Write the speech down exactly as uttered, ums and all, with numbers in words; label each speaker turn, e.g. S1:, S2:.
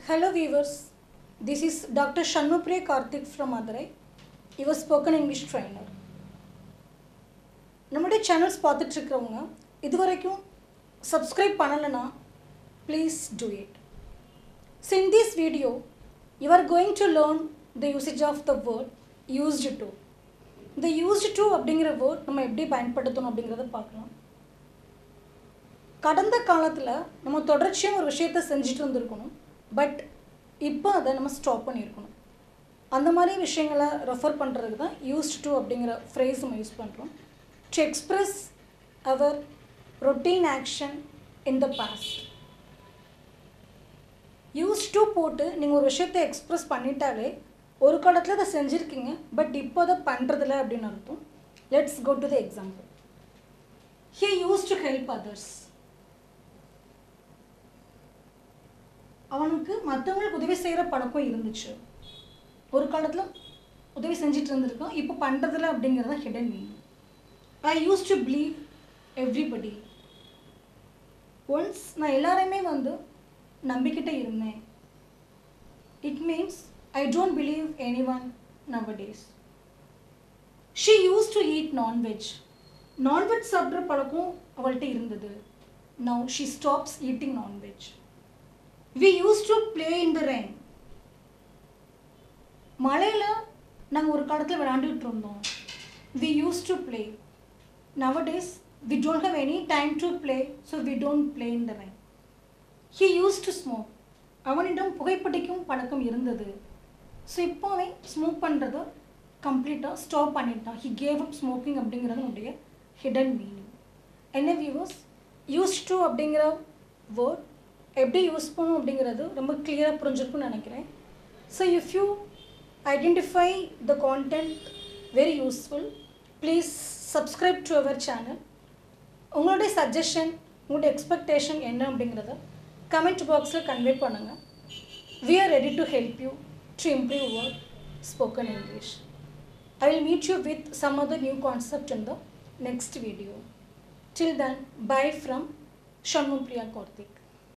S1: Hello viewers, this is Doctor Shanmupriya Karthik from Madurai, your spoken English trainer. நம்மளுடைய channels பார்த்துட்டு இருக்கிறவங்க இதுவரைக்கும் subscribe பண்ணலனா please do it. So in this video, you are going to learn the usage of the word used to. The used to அப்படிங்கிற word நம்ம எப்படி பயன்படுத்தணும் அப்படிங்கறத பார்க்கலாம். கடந்த காலத்துல நம்ம தொடர்ச்சியா ஒரு விஷயத்தை செஞ்சிட்டு இருந்திருக்கணும். பட் இப்போ அதை நம்ம ஸ்டாப் பண்ணியிருக்கணும். அந்த மாதிரி விஷயங்களை ரெஃபர் பண்ணுறதுக்கு தான் யூஸ்ட் டு அப்படிங்கிற ஃப்ரேஸ் நம்ம யூஸ் பண்ணுறோம். To express our routine action in the past. Used to போட்டு நீங்கள் ஒரு விஷயத்தை எக்ஸ்ப்ரெஸ் பண்ணிட்டாலே ஒரு காலத்தில் அதை செஞ்சுருக்கீங்க பட் இப்போ அதை பண்ணுறதில்ல அப்படின்னு அர்த்தம். Let's go to the example. He use to help others. அவனுக்கு மற்றவங்களுக்கு உதவி செய்கிற பழக்கம் இருந்துச்சு. ஒரு காலத்தில் உதவி செஞ்சுட்டு இருந்திருக்கான், இப்போ பண்ணுறதில்ல அப்படிங்கிறது தான் hidden meaning. I use to believe everybody. Once நான் எல்லாரையுமே வந்து நம்பிக்கிட்டே இருந்தேன். It means I don't believe any one nowadays. She use to eat nonveg. Nonveg சாப்பிட்ற பழக்கம் அவள்கிட்ட இருந்தது. Now she stops eating nonveg. We used to play in the rain. மழையில நாங்கள் ஒரு காலத்தில் விளையாண்டுட்டு இருந்தோம். We used to play. Nowadays, we don't have any time to play, so we don't play in the rain. He used to smoke. அவனிடம் புகைப்பிடிக்கும் பழக்கம் இருந்தது. So இப்போ அவன் ஸ்மோக் பண்ணுறதை கம்ப்ளீட்டாக ஸ்டாப் பண்ணிட்டான். He gave up smoking அப்படிங்கிறது நம்முடைய hidden meaning. என்ன வியூவர்ஸ், used to அப்படிங்கிற வேர்ட் எப்படி யூஸ் பண்ணும் அப்படிங்கிறது ரொம்ப கிளியராக புரிஞ்சிருக்குன்னு நினைக்கிறேன். So if you identify the content very useful, please subscribe to our channel. உங்களுடைய சஜஷன், உங்களுடைய எக்ஸ்பெக்டேஷன் என்ன அப்படிங்கிறத கமெண்ட் பாக்ஸில் கன்வே பண்ணுங்கள். We are ready to help you to improve your spoken English. I will meet you with some other new concept in the next video. Till then, bye from Shanmupriya Karthik.